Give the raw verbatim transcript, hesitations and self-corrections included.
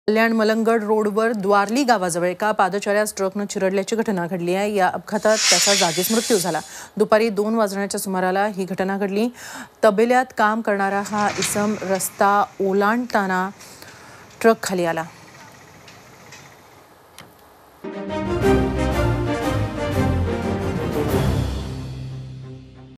कल्याण मलंगड रोडवर द्वारली गावाजवळ एका पादचाऱ्यास ट्रकनं चिरडल्याची घटना घडली आहे। या अपघातात त्याचा जागीच मृत्यू झाला। दुपारी दोन वाजण्याच्या सुमाराला ही घटना घडली। तबेल्यात काम करणारा हा इसम रस्ता ओलांडताना ट्रक खाली आला।